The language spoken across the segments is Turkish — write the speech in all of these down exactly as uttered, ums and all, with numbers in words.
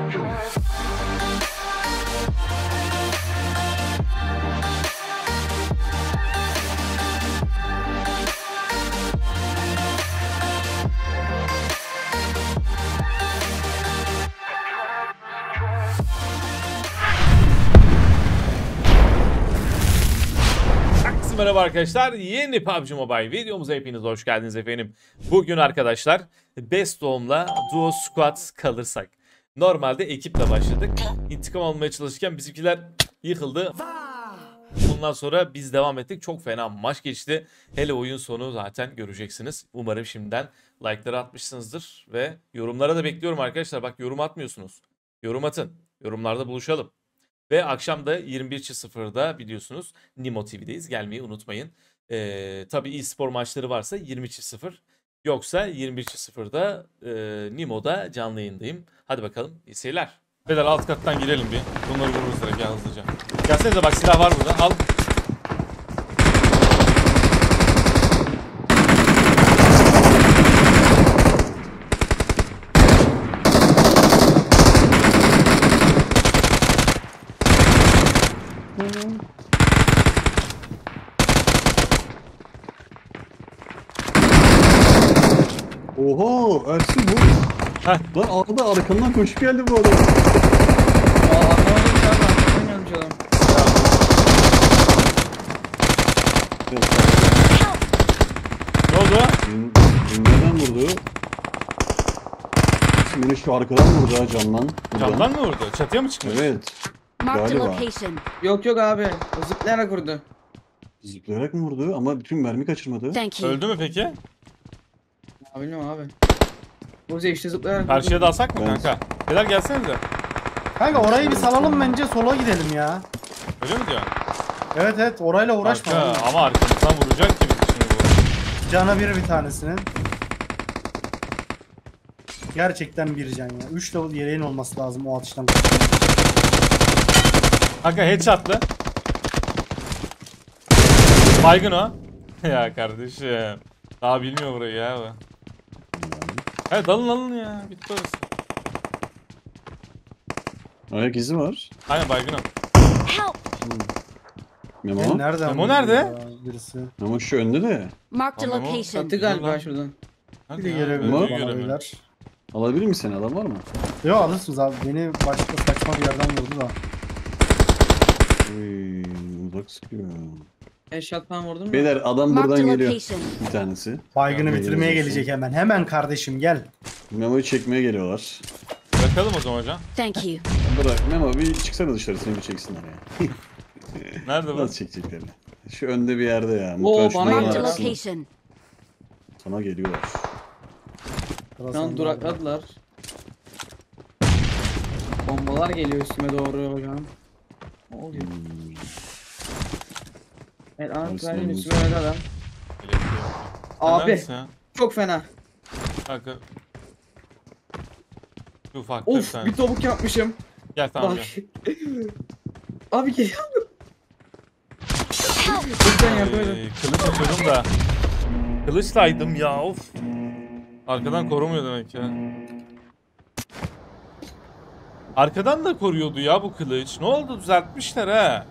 Merhaba arkadaşlar, yeni P U B G Mobile videomuza hepiniz hoş geldiniz efendim. Bugün arkadaşlar Best Home'la Duo Squad kalırsak. Normalde ekiple başladık. İntikam almaya çalışırken bizimkiler yıkıldı. Bundan sonra biz devam ettik. Çok fena maç geçti. Hele oyun sonu zaten göreceksiniz. Umarım şimdiden like'ları atmışsınızdır. Ve yorumlara da bekliyorum arkadaşlar. Bak yorum atmıyorsunuz. Yorum atın. Yorumlarda buluşalım. Ve akşam da yirmi bir sıfırda biliyorsunuz Nimo T V'deyiz. Gelmeyi unutmayın. Ee, tabii e-spor maçları varsa yirmi sıfır. Yoksa yirmi bir sıfırda e, Nimo'da canlı yayındayım. Hadi bakalım, iyi seyirler. Beyler alt kattan girelim bir. Bunları vururuz direkt ya hızlıca. Gelsenize, bak silah var burada. Al. Oho Ersin bu. Heh. Lan arada arkamdan koşup geldi bu adam. Aa anlamadım ya, arkamdan gelmiş adam. Ne oldu? Beni nereden vurdu? Beni şu arkadan vurdu ha camdan. Camdan mı vurdu? Çatıya mı çıkmış? Evet. Marked a Galiba. location. Yok yok abi, o zıplayarak vurdu. Zıplayarak mı vurdu ama bütün mermi kaçırmadı. Thank you. Öldü mü peki? Ya bilmiyorum abi. Buzi işte zıplayarak Karşıya da alsak mı Ben- kanka? Beyler gelsenize. Kanka orayı bir salalım, bence sola gidelim ya. Öyle mi diyor? Evet evet, orayla uğraşma. Arka, ama arkamızdan vuracak gibi şimdi bu. Cana bir bir tanesinin. Gerçekten bir can ya. üç level yeleğin olması lazım o atıştan. Kanka headshot'lı. Baygın o. Ya kardeşim. Daha bilmiyor burayı ya bu. Hadi dalın alın ya. Bitti orası. Ayak izi var. Aynen baygın o. Help! Memo. Yani nereden Memo vurdu nerede? ya Birisi. Memo şu önde de. Marked a Tamam, o- location. Çatı galiba şuradan. Hadi Bir de ya, gelebilir öldüğü Memo. bana göremiyorum. beyler. Alabilir misin? Adam var mı? Yok alırsınız abi. Beni başka saçma bir yerden vurdu da. Uy, uzak sıkıyor. Eşyat falan vurdun mu? Beyler adam Marked buradan a geliyor. location. Bir tanesi. Baygını Ya, bitirmeye helal olsun. gelecek hemen. Hemen kardeşim gel. Memo'yu çekmeye geliyorlar. Bırakalım o zaman hocam. Thank you. Bırak Memo bir çıksana dışarı, seni bir çeksinler ya. Nerede bu? Nasıl çekeceklerini? Şu önde bir yerde ya. Oo, Mutlaka şunların bana Marked a geldi. arasında. location. Sana geliyorlar. Şu an durakladılar. Bombalar geliyor üstüme doğru hocam. Ne oluyor? Hmm. Evet Ahmet Arasında Verdi'nin mı? üstüme öyle adam. Sen Abi neredesin ya? çok fena. Kanka. Şu ufakta bir Of tane. bir topuk yapmışım. Gel tamam Bak. gel. Abi geliyor. Lütfen yapıyorum. Ee, kılıç açıyordum da. Kılıçlaydım ya of. Arkadan korumuyor demek ya. Arkadan da koruyordu ya bu kılıç. Ne oldu, düzeltmişler ha.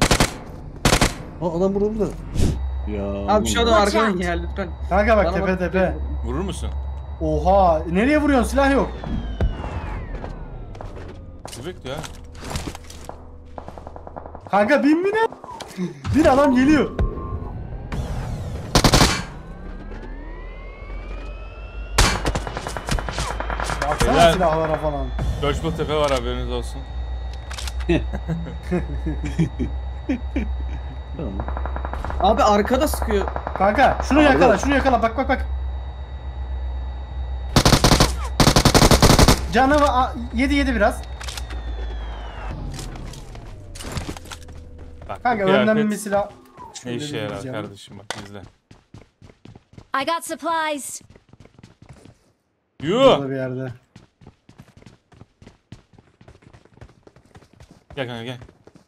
Aa adam burada burada. Ya. Abi şu adam Watch arkadan out. gel lütfen. Kanka bak Bana tepe bak- tepe. Vurur musun? Oha. Nereye vuruyorsun? Silah yok. Bebek ya. Kanka bin bine. Bir adam geliyor. Baksana Beyler. silahlara falan. Dodgeball tepe var, haberiniz olsun. Tamam. Abi arkada sıkıyor. Kanka şunu Abi. yakala, şunu yakala. Bak bak bak. Canı va- yedi yedi biraz. Bak, Kanka bu önden kıyafet bir silah. ne Şöyle işe bir yarar diyeceğim. kardeşim, bak izle. I got supplies. Yuh! Burada bir yerde. Gel kanka gel.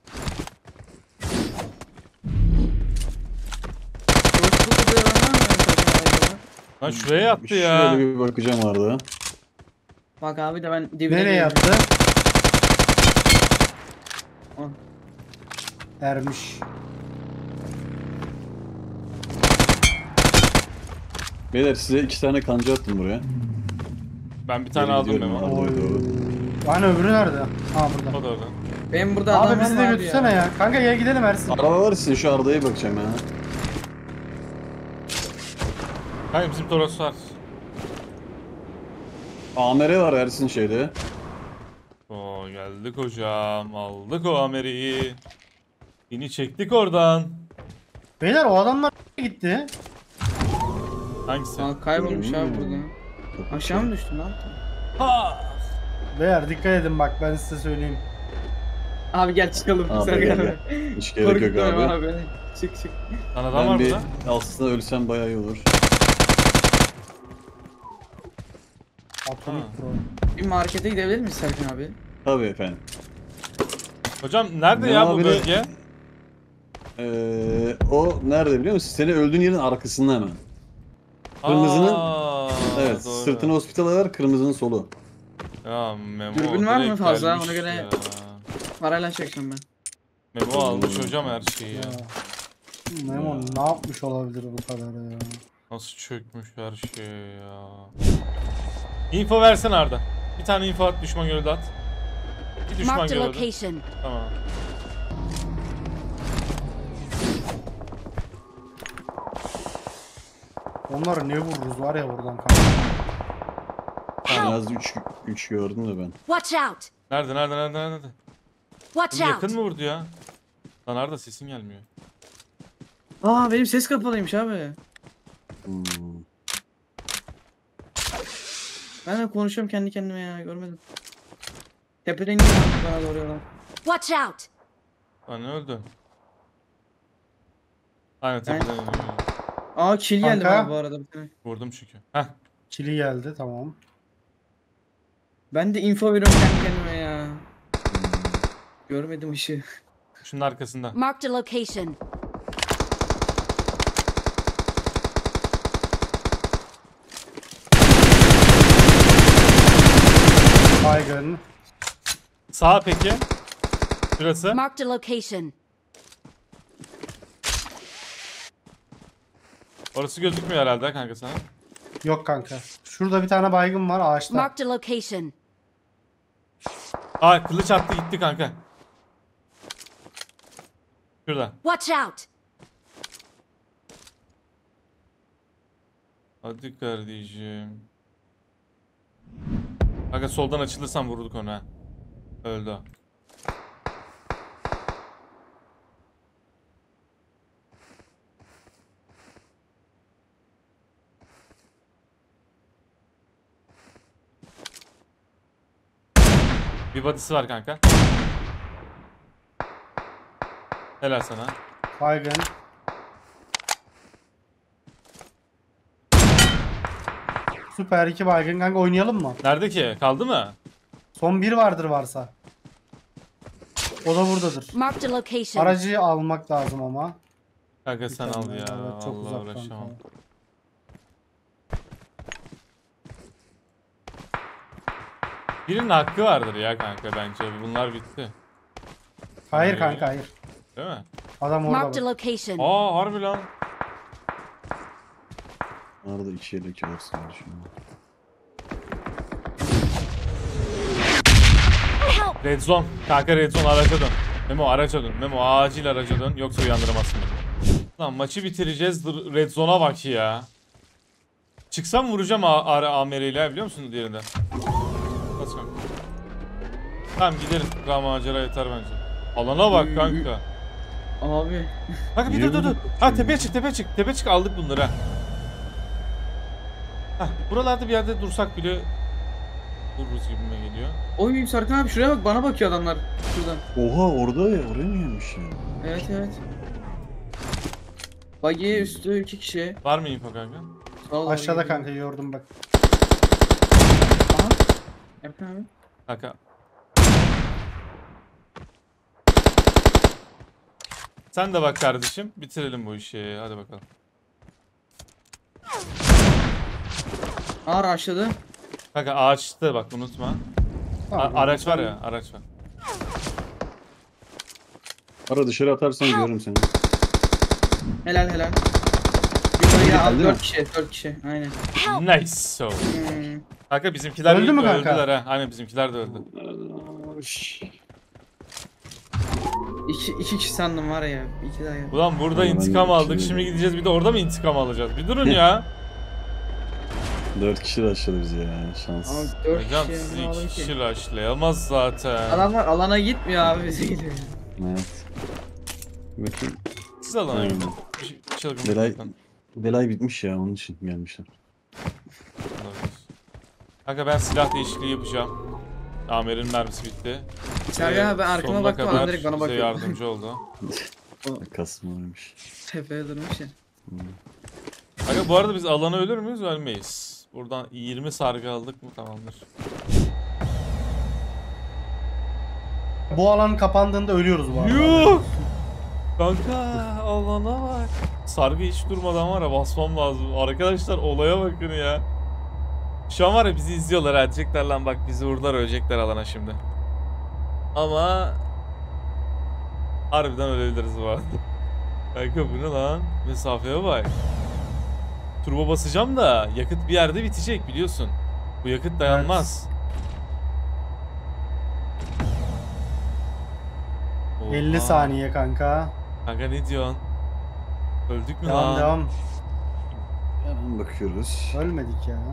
Coşkulu bir adam var mı? Lan şuraya yattı Şöyle ya. bir bakacağım arada. Bak abi de ben dibine Nereye girdim. yattı? Al. Ermiş. Beyler size iki tane kanca attım buraya. Ben bir tane Geri aldım gidiyorum Memo. abi. Oy. Doğru, doğru. Hani öbürü nerede? Ha burada. O da orada. Benim burada adam Abi bizi de var götürsene ya. Kanka gel gidelim Ersin. Araba var sizin, şu Arda'ya bakacağım ya. Hayır bizim Toros var. A M R var Ersin şeyde. Oo geldik hocam. Aldık o Ameri'yi. Yeni çektik oradan. Beyler o adamlar gitti. Hangisi? Aa, kaybolmuş Görünüyor abi mu? burada. Aşağı mı düştün lan? Ha! Beyler dikkat edin bak ben size söyleyeyim. Abi gel çıkalım. Abi Sen gel, gel. gel. Hiç gerek yok Korkutma abi. beni. Çık çık. Lan adam Ben var bir burada. aslında ölsem bayağı iyi olur. Atomic Ha. Pro. Bir markete gidebilir miyiz Serkan abi? Tabii efendim. Hocam nerede Ne ya bu abi de- bölge? Ee, o nerede biliyor musun? Seni öldüğün yerin arkasında hemen. Kırmızının- Aa, Evet, doğru. sırtını hospitala ver, kırmızının solu. Ya Memo Dürbün var mı direkt fazla? gelmiş Ona göre- ya. Parayla çekeceğim ben. Memo almış hocam her şeyi ya. Ya. Memo ne yapmış olabilir bu kadar ya? Nasıl çökmüş her şey ya. Info versene Arda. Bir tane info at, düşman görüldü at. Bir düşman Marked a görüldü. location. Tamam. Onları ne vururuz var ya buradan kanka. En az üç üç gördüm de ben. Watch out! Nerede nerede nerede nerede? Watch Oğlum out! yakın mı vurdu ya? Lan Arda sesin gelmiyor. Aa benim ses kapalıymış abi. Hmm. Ben de konuşuyorum kendi kendime ya görmedim. Tepeden iniyor bana doğru yola. Watch out! Lan ne öldü? Aynen Ben- tepeden iniyor. Aa kill geldi Kanka. bana bu arada bir tane. Vurdum çünkü. Heh. Çili geldi tamam. Ben de info veriyorum kendi kendime ya. Görmedim ışığı. Şunun arkasında. Marked a location. Baygın. Sağ peki. Şurası. Marked a location. Orası gözükmüyor herhalde kanka sana. Yok kanka. Şurada bir tane baygın var ağaçta. Marked a location. Aa kılıç attı gitti kanka. Şurada. Watch out! Hadi kardeşim. Kanka soldan açılırsan vurduk onu ha. Öldü o. Bir body'si var kanka. Helal sana. Baygın. Süper iki baygın kanka oynayalım mı? Nerede ki? Kaldı mı? Son bir vardır varsa. O da buradadır. Marked a location. Aracı almak lazım ama. Kanka sen al Mükemmel, ya. evet, çok Allah uzak uğraşamam. kanka. Birinin hakkı vardır ya kanka bence. Bunlar bitti. Hayır Ee, kanka hayır. Değil mi? Adam Marked a orada. location. Aa harbi lan. Arada iki yelek var sana şimdi. Help! Red zone. Kanka red zone araca dön. Memo araca dön. Memo acil araca dön. Yoksa uyandıramazsın beni. Lan maçı bitireceğiz. Red zone'a bak ya. Çıksam vuracağım A M R ile biliyor musun diğerinde? Bas kanka. Tamam gidelim. Daha macera yeter bence. Alana bak kanka. Abi. Kanka bir Niye dur dur dur. vurdun? Ha tepeye çık tepeye çık. Tepeye çık aldık bunları ha. Hah buralarda bir yerde dursak bile dururuz gibime geliyor. Oy Serkan abi şuraya bak bana bakıyor adamlar şuradan. Oha orada ya, oraya mı gelmiş ya? Evet evet. Buggy üstü iki kişi. Var mı info kanka? Sağ ol, Aşağıda abi. kanka gördüm bak. Aha. Serkan abi. Kanka. Sen de bak kardeşim. Bitirelim bu işi. Hadi bakalım. Aa rushladı. Kanka ağaçta bak unutma. A- Tamam, araç var ya, araç var. Ara dışarı atarsan görürüm seni. Helal helal. Yukarıya Geldi al mi? dört kişi dört kişi aynen. Nice so. Hmm. Kanka bizimkiler Öldü mü kanka? öldüler ha. Aynen bizimkiler de öldü. İki, iki kişi sandım var ya. İki daha ya. Ulan burada Ulan intikam ben aldık. iki- Şimdi gideceğiz bir de orada mı intikam alacağız? Bir durun ya. Dört kişi de aşağıda bizi ya. Şans. Ama dört Hocam kişi sizi ne olur iki ki? kişi rushlayamaz zaten. Adamlar alana gitmiyor abi bize gidiyor. Evet. Bakayım. Siz alana Aynen. gidin. Ç- Çılgın Belay, bakın. belay bitmiş ya, onun için gelmişler. Olabilir. Kanka ben silah değişikliği yapacağım. Amir'in mermisi bitti. Sergen abi ben arkama Sonuna baktım kadar adam direkt bana bize bakıyor. yardımcı oldu. Kasım varmış. Tepeye durmuş ya. Kanka bu arada biz alana ölür müyüz? Ölmeyiz. Buradan yirmi sargı aldık mı tamamdır. Bu alan kapandığında ölüyoruz bu arada. Yuh! Kanka alana bak. Sargı hiç durmadan var ya basmam lazım. Arkadaşlar olaya bakın ya. Şu an var ya bizi izliyorlar ha. Diyecekler lan bak bizi vurdular ölecekler alana şimdi. Ama harbiden ölebiliriz bu arada. Kanka bu ne lan? Mesafeye bak. Turbo basacağım da yakıt bir yerde bitecek biliyorsun. Bu yakıt dayanmaz. Oha. elli saniye kanka. Kanka ne diyorsun? Öldük mü Devam lan? devam. Hemen bakıyoruz. Ölmedik ya.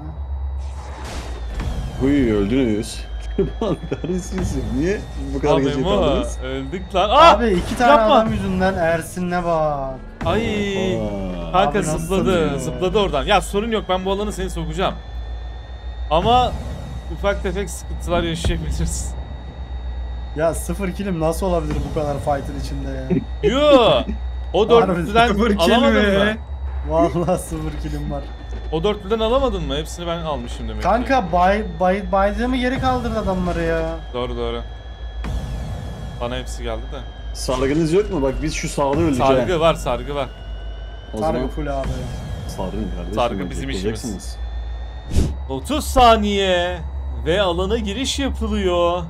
Huy öldünüz. Lan neredesiniz? Niye bu kadar Abi gece Memo kaldınız? öldük lan. Aa! Abi iki tane yapma. adam yüzünden Ersin'e bak. Ay! Aa, Kanka Abi nasıl zıpladı. satıyor? Zıpladı oradan. Ya sorun yok ben bu alanı seni sokacağım. Ama ufak tefek sıkıntılar yaşayabiliriz. Ya sıfır kilim nasıl olabilir bu kadar fight'ın içinde ya? Yo! O dörtlüden sıfır kill alamadın mi? mı? Vallahi sıfır kilim var. O dörtlüden alamadın mı? Hepsini ben almışım demek ki. Kanka bay bay baydığımı geri kaldırdı adamları ya. Doğru doğru. Bana hepsi geldi de. Sargınız yok mu? Bak biz şu sağda öleceğiz. Sargı var, sargı var. O Sargı zaman full abi. sargın kardeşim. Sargı bak, bizim yapacaksınız. otuz saniye ve alana giriş yapılıyor.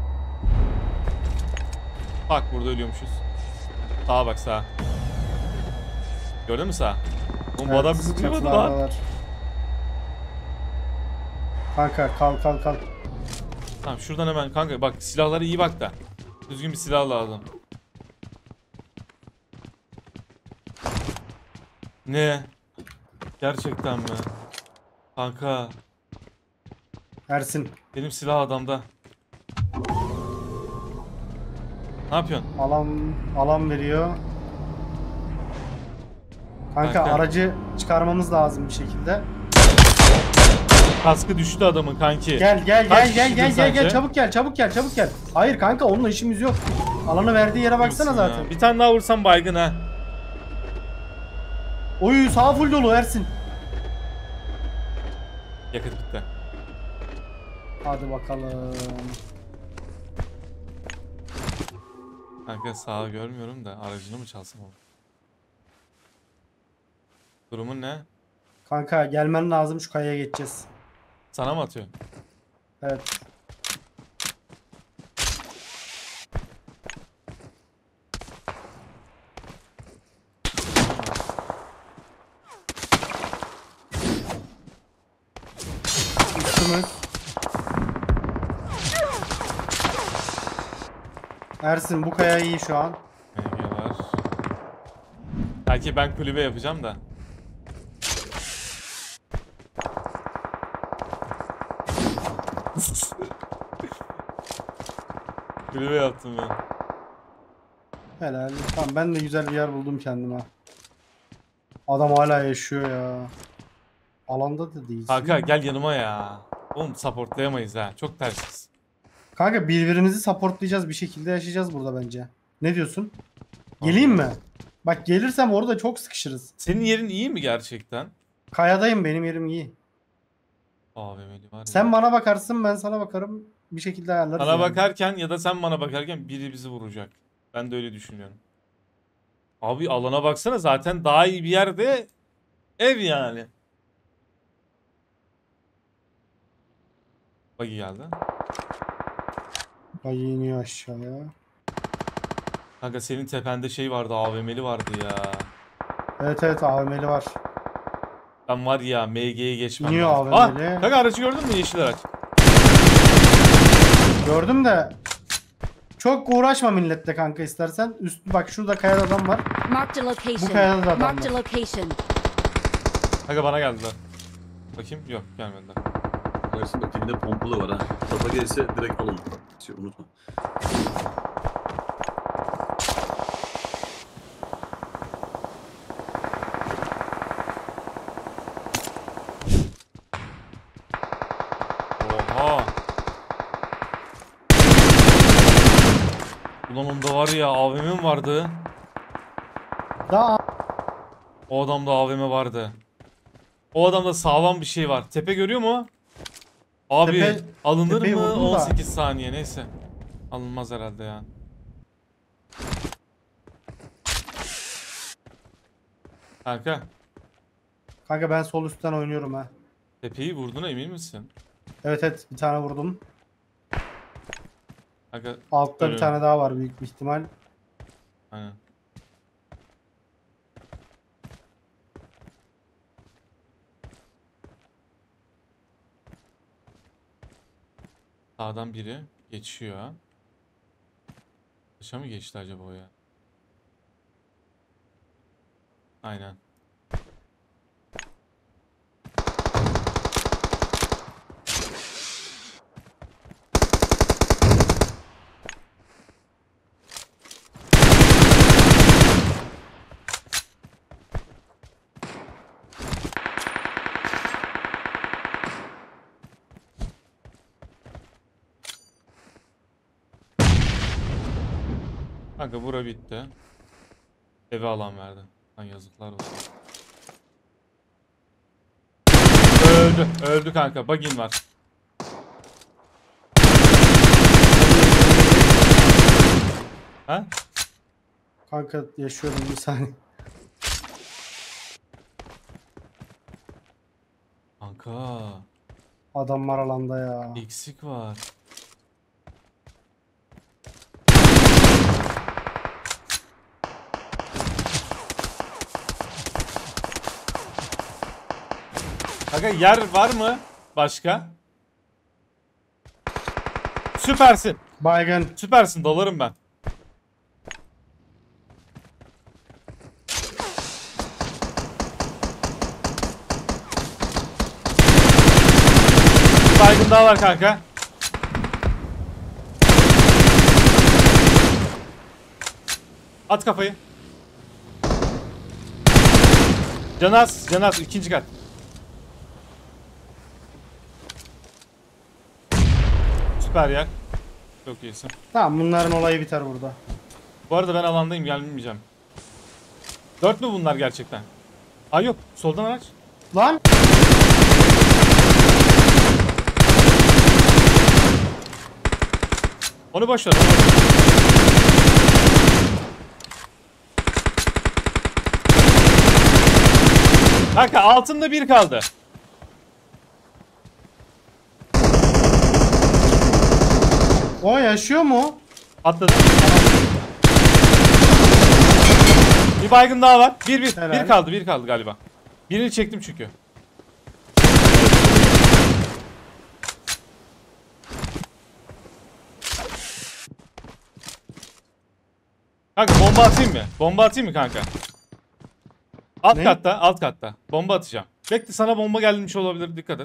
Bak burada ölüyormuşuz. Sağa bak sağa. Gördün mü sağa? Oğlum bu adam bizi duymadı lan. çatılardalar. Kanka kalk kalk kalk. Tamam şuradan hemen kanka bak silahlara iyi bak da. Düzgün bir silah lazım. Ne? Gerçekten mi? Kanka Ersin benim silah adamda. Ne yapıyorsun? alan alan veriyor. Kanka, Kanka. aracı çıkarmamız lazım bir şekilde. Kaskı düştü adamın kanki. Gel gel Kaç gel gel kişiydin gel gel gel sence? çabuk gel çabuk gel çabuk gel. Hayır kanka onunla işimiz yok. Alanı verdiği yere baksana Diyorsun ya. zaten. Bir tane daha vursam baygın ha. Oy sağ full dolu Ersin. Yakıt bitti. Hadi bakalım. Kanka sağı görmüyorum da aracını mı çalsam oğlum? Durumun ne? Kanka gelmen lazım şu kayaya geçeceğiz. Sana mı atıyor? Evet. Üstümüz. Ersin bu kaya iyi şu an. M G var. Belki ben kulübe yapacağım da. Kulübe yaptım ben. Helal. Tamam ben de güzel bir yer buldum kendime. Adam hala yaşıyor ya. Alanda da değilsin. Kanka gel yanıma ya. Oğlum supportlayamayız ha. Çok tersiz. Kanka birbirimizi supportlayacağız bir şekilde yaşayacağız burada bence. Ne diyorsun? Geleyim mi? Bak gelirsem orada çok sıkışırız. Senin yerin iyi mi gerçekten? Kayadayım benim yerim iyi. A V M'li var ya. Sen bana bakarsın ben sana bakarım. Bir şekilde ayarlarız. Bana yani. bakarken ya da sen bana bakarken biri bizi vuracak. Ben de öyle düşünüyorum. Abi alana baksana zaten daha iyi bir yerde ev yani. Buggy geldi. Ay iniyor aşağıya. Kanka senin tepende şey vardı, A V M'li vardı ya. Evet evet A V M'li var. Ben var ya M G'ye geçmem İniyor lazım. A V M'li. Ah, kanka aracı gördün mü, yeşil araç? Gördüm de çok uğraşma milletle kanka istersen. Üst bak şurada kayada adam var. Marked a location. Bu kayada da adam Marked a var. location. Kanka bana geldiler. Bakayım, yok gelmediler. Dersin bak elinde pompalı var ha. Kafa gelirse direkt alın. Şey, unutma. Oha. Ulan onda var ya, A V M'm vardı. Daha O adamda A V M vardı. O adamda sağlam bir şey var. Tepe görüyor mu? Abi Tepe- alınır tepeyi mı? vurdum da. on sekiz saniye neyse. Alınmaz herhalde ya. Kanka kanka ben sol üstten oynuyorum ha. tepeyi vurduğuna emin misin? Evet evet bir tane vurdum. Kanka Altta Öyle bir mi? tane daha var büyük bir ihtimal. aynen. Sağdan biri geçiyor. Dışa mı geçti acaba o ya? Aynen. Kanka bura bitti. Eve alan verdi. Lan yazıklar olsun. Öldü. Öldü kanka. Bug'in var. Ha? Kanka yaşıyorum bir saniye. Kanka. Adam var alanda ya. Eksik var. Kanka yer var mı? Başka? Süpersin. Baygın. Süpersin. Dalarım ben. Bir baygın daha var kanka. At kafayı. Canaz, Canaz ikinci kat. Süper yer. Çok iyisin. Tamam bunların olayı biter burada. Bu arada ben alandayım, gelmeyeceğim. Dört mü bunlar gerçekten? Aa yok, soldan araç. Lan! Onu boş ver. onu boş ver. Kanka altında bir kaldı. O yaşıyor mu? Atladı. Bir baygın daha var. Bir bir. Helal. Bir kaldı, bir kaldı galiba. Birini çektim çünkü. Kanka bomba atayım mı? Bomba atayım mı kanka? Alt Ne? katta, alt katta. Bomba atacağım. Bekle, sana bomba gelmiş olabilir, dikkat et.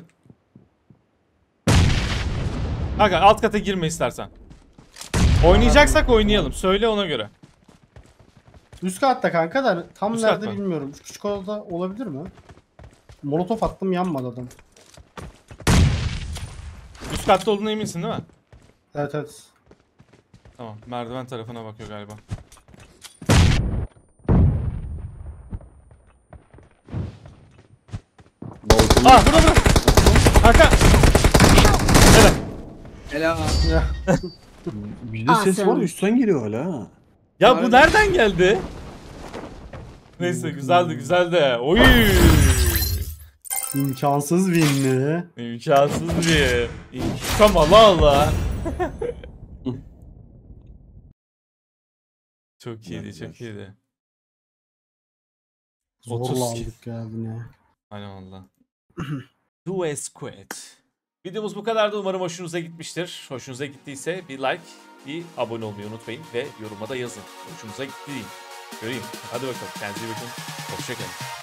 Kanka alt kata girme istersen. Oynayacaksak oynayalım. Söyle ona göre. Üst katta kanka da tam Üst nerede kat mı? bilmiyorum. Şu küçük odada olabilir mi? Molotof attım yanmadı adam. Üst katta olduğuna eminsin değil mi? Evet evet. Tamam. Merdiven tarafına bakıyor galiba. Balkonu. Ah burada burada. Kanka. Evet. Helal. Ya. Bir de ses var Awesome. üstten geliyor hala ha. Ya bu Harbi. nereden geldi? Neyse güzeldi güzeldi. Oy. İmkansız winli. İmkansız bir. İntikam Allah Allah. Çok iyiydi, Güzel, çok iyiydi. Zorla otuz. aldık ya bunu. Aynen valla. Duo Squad. Videomuz bu kadardı. Umarım hoşunuza gitmiştir. Hoşunuza gittiyse bir like, bir abone olmayı unutmayın ve yoruma da yazın. Hoşunuza gitti deyin. Göreyim. Hadi bakalım. Kendinize iyi bakın. Hoşçakalın.